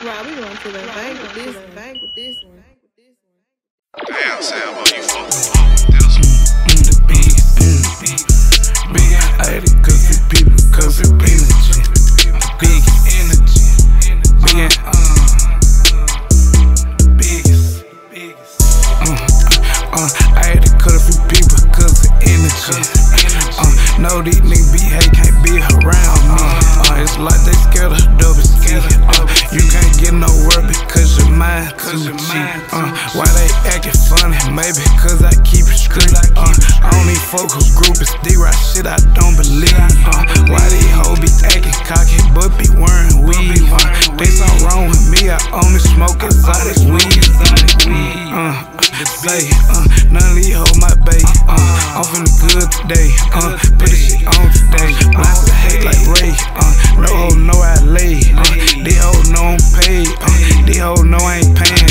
Right, we going to the bank with this one. Damn, Selbo, you fucked up with this one. The biggest, Bigg Antt, I had it cause we people, cause we energy. Bigg energy, Bigg Antt, the biggest. I had it cause we people, cause we energy. No, these niggas be hate, can't be around me. It's like they scared of double ski. You can't get nowhere because your mind too cheap. Why they acting funny? Maybe cause I keep it straight. I don't even fuck with groupies, D-Rock shit I don't believe. Why these hoes be acting cocky but be wearing weed? There's something wrong with me, I only smoke exotic weed. None of these hoes my bae. I'm feeling good today. Put this shit on today. Blast the hate like Ray. No hoe know I lay. These hoes know I'm paid. These hoes know I ain't paying.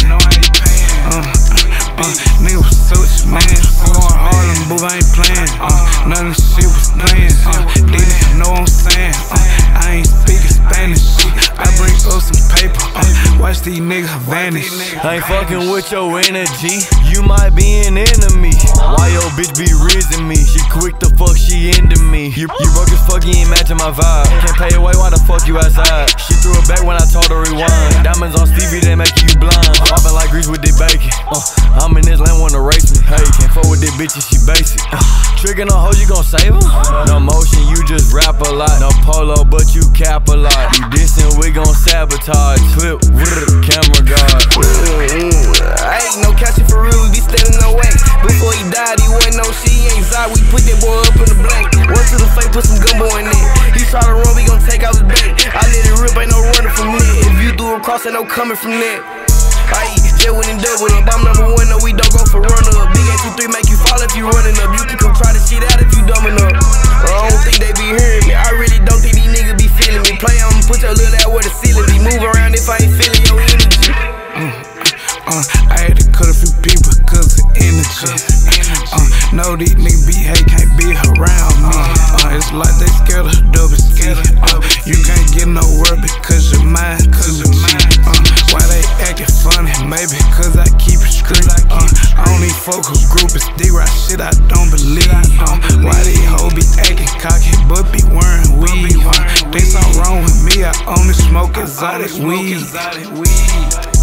Nigga was such man. I'm going hard and boo, I ain't playing. None of this shit was playing. These niggas know I'm saying. I ain't speaking Spanish. I bring up some paper. Watch these niggas vanish. I ain't fucking with your energy. You might be an enemy. Why your bitch be rizzing me? She quick to fuck, she into me. You broke as fuck, you ain't matching my vibe. Can't pay away, why the fuck you outside? She threw it back when I told her rewind. Diamonds on Stevie, they make you blind. Poppin' like grease with the bacon. I'm in this lane, wanna race me. Hey, can't fuck with this bitch if she basic. Trickin' on hoes, you gon' save her? No motion, you just rap a lot. No polo, but you cap a lot. You dissing, we gon' sabotage. Clip, camera guard. I ain't no catching for real, we be standing no way. Before he died, he wasn't no shit, he ain't zod. We put that boy up in the blank. Went to the face, put some gumbo in it. He try to run, we gon' take out his bait. I let it rip, ain't no running from that. If you do a cross, ain't no coming from that. I eat jet with him, double up. I'm number one, no, we don't go for runner up. Bigg Antt 2-3 make you fall if you running up. You can come try the shit out if you dumbing up. I don't think they be hearing me. I really don't think these niggas be feeling me. Play, I'ma put your little out where the ceiling be. Move around if I ain't feeling your energy. I had to cut a few people cause of energy. No, these niggas be hate, can't be around me. It's like they scared of double ski. You can't get nowhere because your mind too cheap. Why they acting funny? Maybe cause I keep it straight. I don't even fuck with groupies, D-Rock shit I don't believe. Why these hoes be acting cocky but be wearing weed? There's something wrong with me, I only smoke exotic weed.